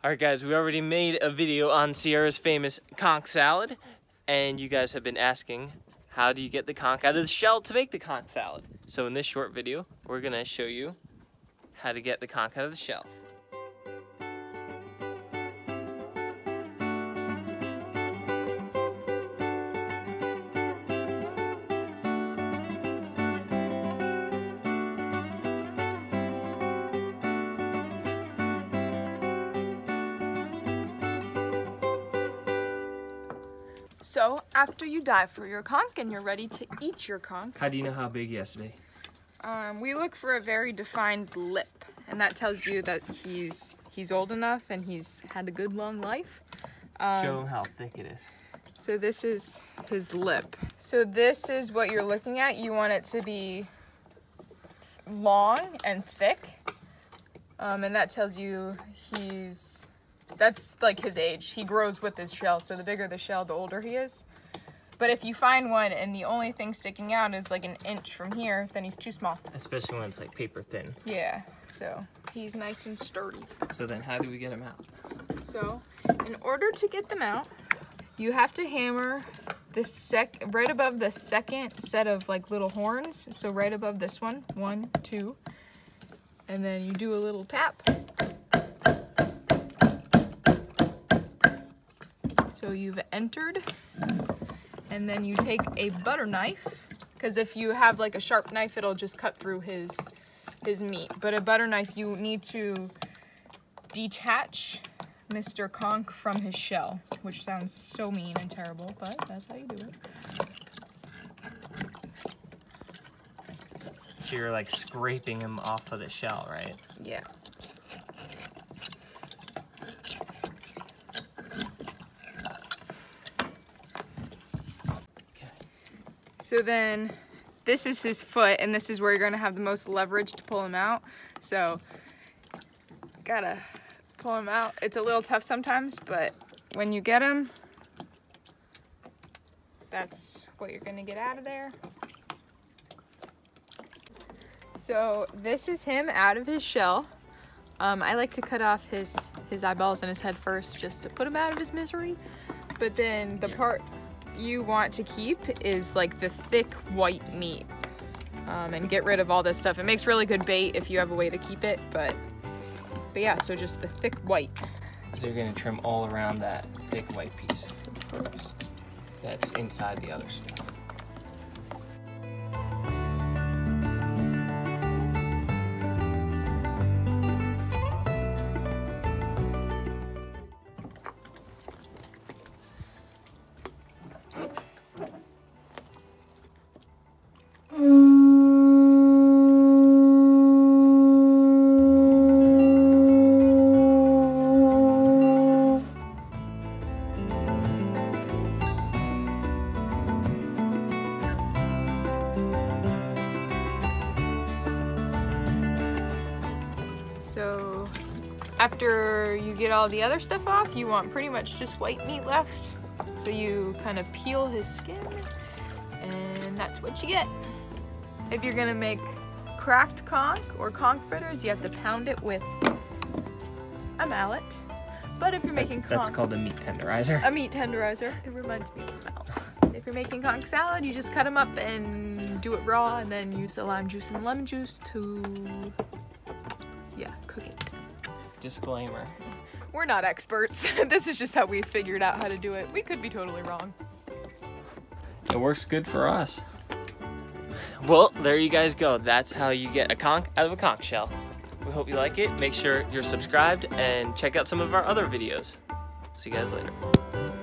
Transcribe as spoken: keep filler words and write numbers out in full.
Alright guys, we already made a video on Sierra's famous conch salad, and you guys have been asking, how do you get the conch out of the shell to make the conch salad? So in this short video, we're gonna show you how to get the conch out of the shell. So, after you dive for your conch and you're ready to eat your conch, How do you know how big he has to be? um, we look for a very defined lip, and that tells you that he's he's old enough and he's had a good long life. Um, Show him how thick it is. So this is his lip. So this is what you're looking at. You want it to be long and thick, um, and that tells you he's That's like his age. He grows with his shell, so the bigger the shell, the older he is. But if you find one and the only thing sticking out is like an inch from here, then he's too small. Especially when it's like paper thin. Yeah, so he's nice and sturdy. So then how do we get him out? So, in order to get them out, you have to hammer the sec right above the second set of like little horns. So right above this one, one, two, and then you do a little tap. So you've entered, and then you take a butter knife, because if you have like a sharp knife, it'll just cut through his his meat. But a butter knife, you need to detach Mister Conch from his shell, which sounds so mean and terrible, but that's how you do it. So you're like scraping him off of the shell, right? Yeah. So then this is his foot, and this is where you're gonna have the most leverage to pull him out. So gotta pull him out. It's a little tough sometimes, but when you get him, that's what you're gonna get out of there. So this is him out of his shell. Um, I like to cut off his, his eyeballs and his head first just to put him out of his misery. But then the part you want to keep is like the thick white meat, um, and get rid of all this stuff. It makes really good bait if you have a way to keep it, but but yeah, so just the thick white. So you're gonna trim all around that thick white piece that's inside the other stuff. So after you get all the other stuff off, you want pretty much just white meat left. So you kind of peel his skin, and that's what you get. If you're gonna make cracked conch or conch fritters, you have to pound it with a mallet. But if you're making That's, that's conch, called a meat tenderizer. a meat tenderizer, it reminds me of a mallet. If you're making conch salad, you just cut them up and do it raw, and then use the lime juice and the lemon juice to, yeah, cook it. Disclaimer. We're not experts. This is just how we figured out how to do it. We could be totally wrong. It works good for us. Well, there you guys go. That's how you get a conch out of a conch shell. We hope you like it. Make sure you're subscribed and check out some of our other videos. See you guys later.